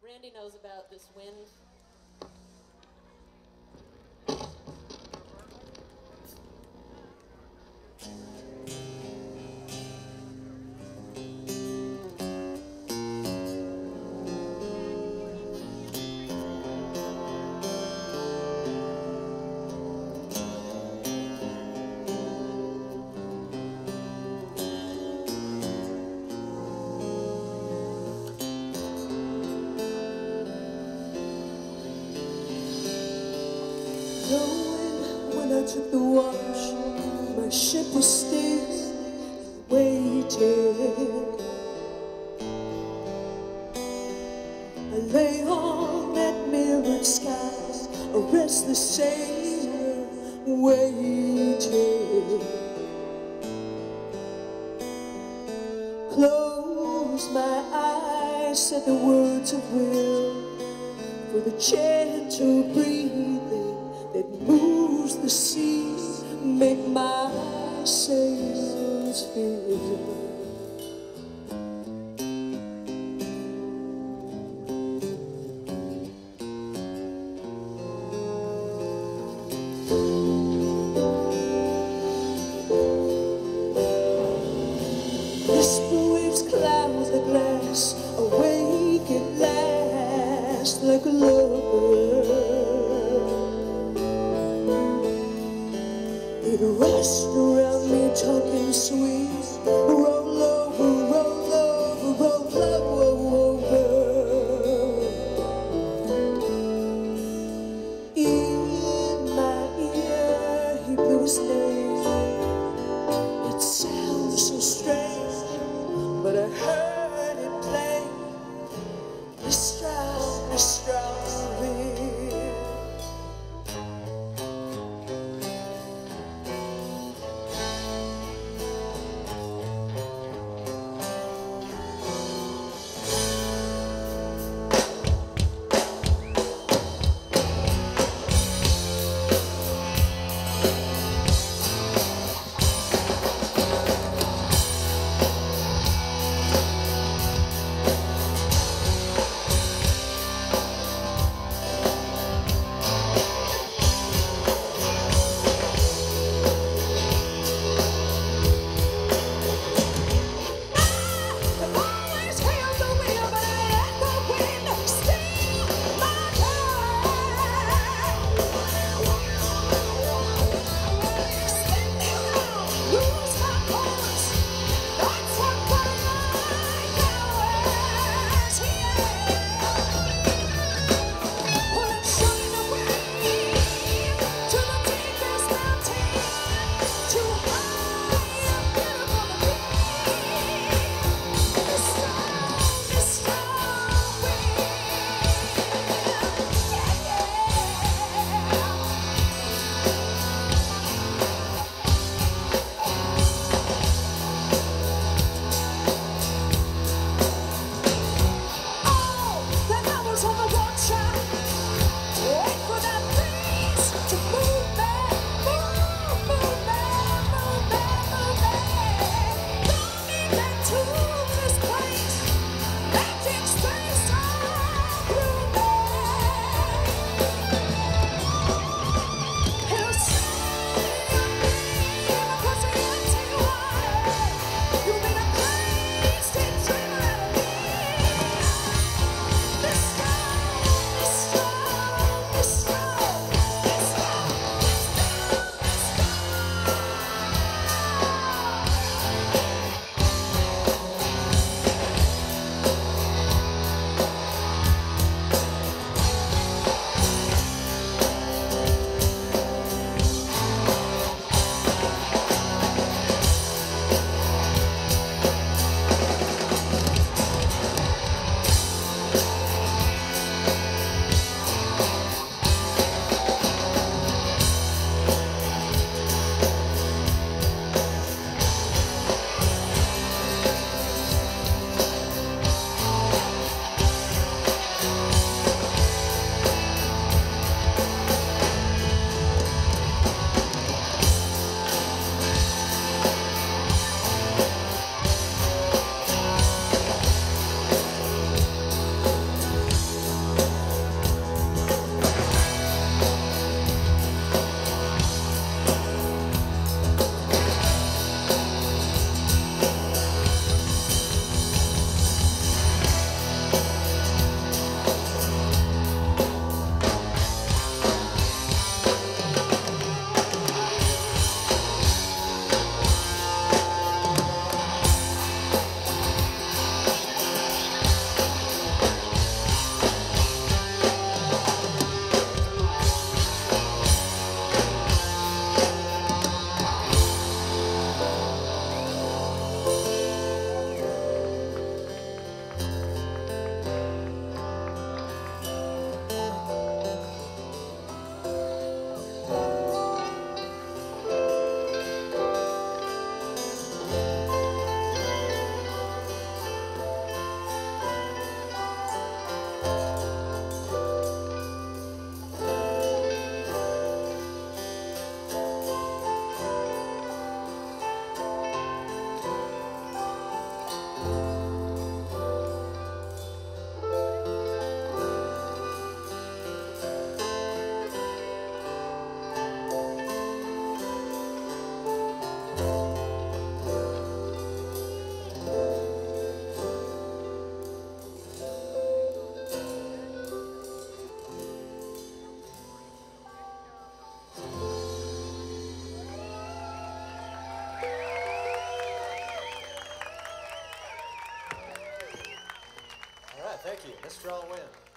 Randy knows about this wind. Knowing when I took the watch, my ship was still waiting. I lay on that mirrored skies, a restless sailor waiting. Closed my eyes, said the words of will, for the gentle breathing that moves the seas make my sails fill. Whisper waves, clouds the glass, awake at last like a lover. It rushed around me talking sweet, roll over, roll over, roll over. In my ear he blew his name. It sounds so strange, but I heard it plain. The strong wind. you. Let's draw a win.